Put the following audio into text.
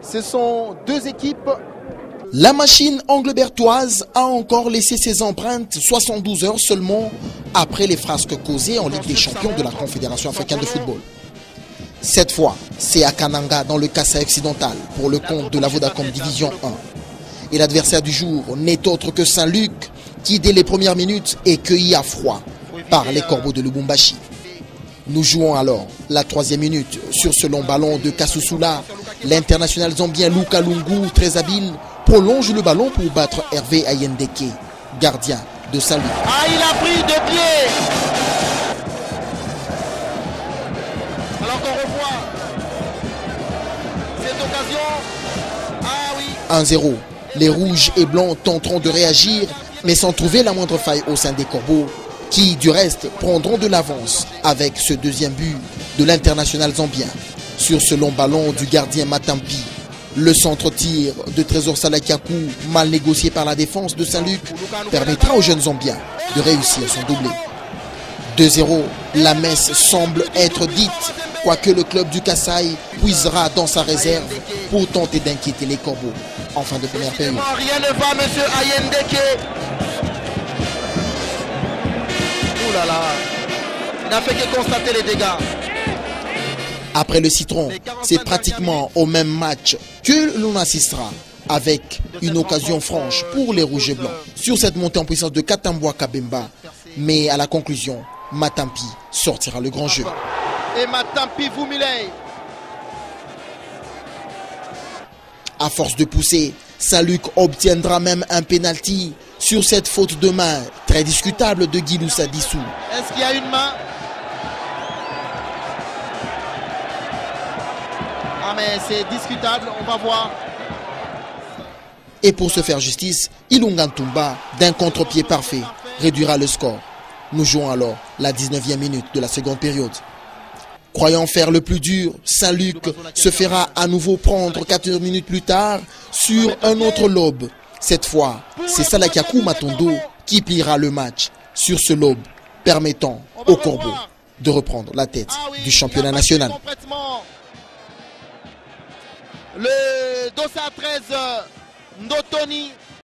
Ce sont deux équipes. La machine anglebertoise a encore laissé ses empreintes 72 heures seulement après les frasques causées en Ligue des champions de la Confédération africaine de football. Cette fois, c'est à Kananga dans le Kasaï occidental pour le compte de la Vodacom Division 1. Et l'adversaire du jour n'est autre que Saint-Luc qui dès les premières minutes est cueilli à froid par les Corbeaux de Lubumbashi. Nous jouons alors la 3e minute sur ce long ballon de Kasusula. L'international zambien Luka Lungu, très habile, prolonge le ballon pour battre Hervé Ayendeke, gardien de Saint-Luc. Ah, il a pris de pied. Alors qu'on revoit cette occasion. Ah oui. 1-0. Les rouges et blancs tenteront de réagir, mais sans trouver la moindre faille au sein des Corbeaux, qui du reste prendront de l'avance avec ce deuxième but de l'international zambien. Sur ce long ballon du gardien Matampi, le centre-tir de Trésor Salakiakou, mal négocié par la défense de Saint-Luc, permettra aux jeunes Zambiens de réussir son doublé. 2-0, la messe semble être dite, quoique le club du Kasaï puisera dans sa réserve pour tenter d'inquiéter les Corbeaux en fin de première période. Rien ne va, monsieur Ayendeke. Ouh là là, il n'a fait que constater les dégâts. Après le citron, c'est pratiquement au même match que l'on assistera avec une occasion franche pour les rouges et blancs sur cette montée en puissance de Katambwa Kabemba. Mais à la conclusion, Matampi sortira le grand jeu. Et Matampi Vumilei. À force de pousser, Saint-Luc obtiendra même un pénalty sur cette faute de main très discutable de Giloussa Dissou. Est-ce qu'il y a une main? Ah mais c'est discutable, on va voir. Et pour se faire justice, Ilunga Ntumba, d'un contre-pied parfait, réduira le score. Nous jouons alors la 19e minute de la seconde période. Croyant faire le plus dur, Saint-Luc se fera à nouveau prendre 4 minutes plus tard sur un autre lobe. Cette fois, c'est Salakiakou Matondo qui pliera le match sur ce lobe, permettant aux Corbeaux de reprendre la tête du championnat national. Le dossard 13 Ndotoni